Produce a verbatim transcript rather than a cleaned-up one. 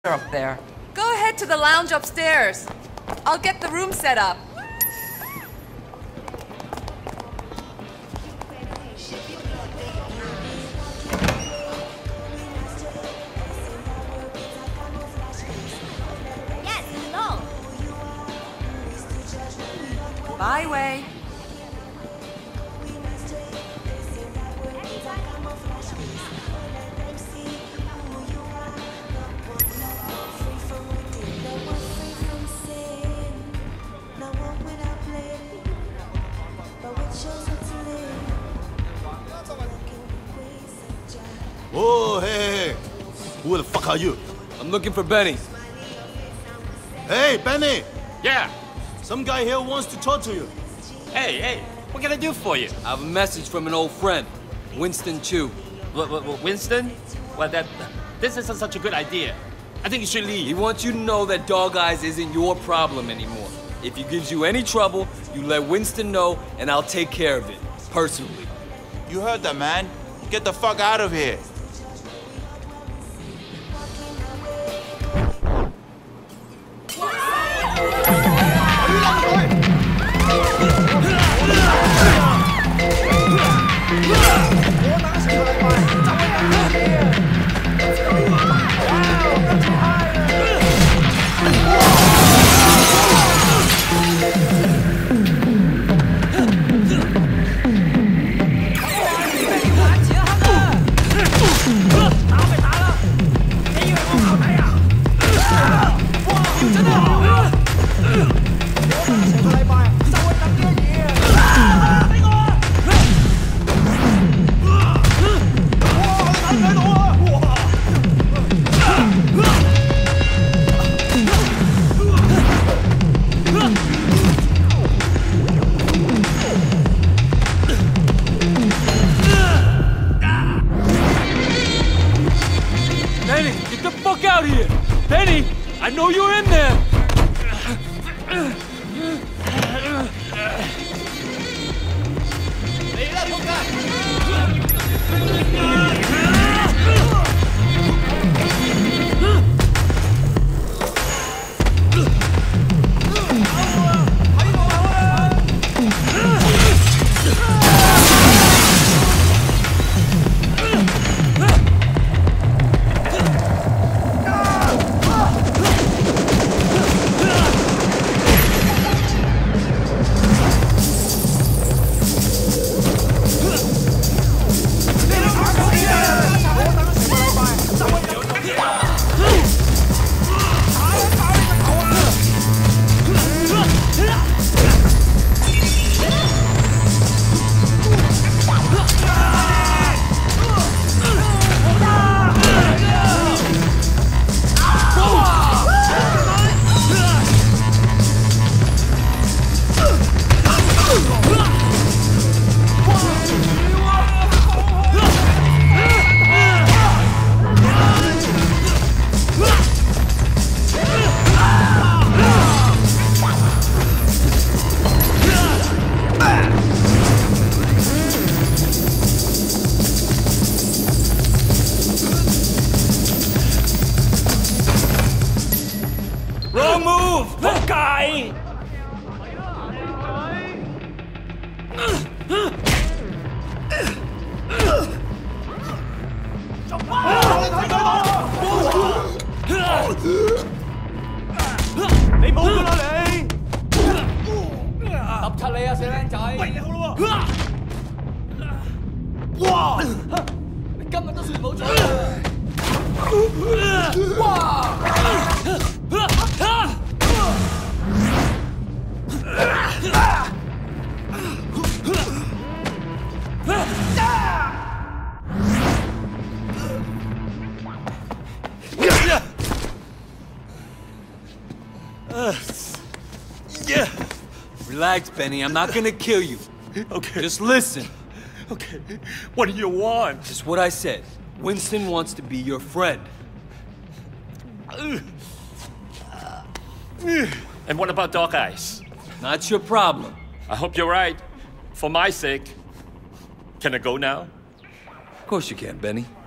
up there. Go ahead to the lounge upstairs. I'll get the room set up. Yes, hello. Bye, Wei. Whoa, hey, hey, who the fuck are you? I'm looking for Benny. Hey, Benny! Yeah. Some guy here wants to talk to you. Hey, hey, what can I do for you? I have a message from an old friend, Winston Chu. W w Winston? Well, that this isn't such a good idea. I think you should leave. He wants you to know that Dog Eyes isn't your problem anymore. If he gives you any trouble, you let Winston know, and I'll take care of it, personally. You heard that, man. Get the fuck out of here. Benny, get the fuck out of here! Benny, I know you're in there! Wrong move! 仆街! Relax, Benny. I'm not gonna kill you. Okay. Just listen. Okay. What do you want? Just what I said. Winston wants to be your friend. And what about Dog Eyes? Not your problem. I hope you're right. For my sake. Can I go now? Of course you can, Benny.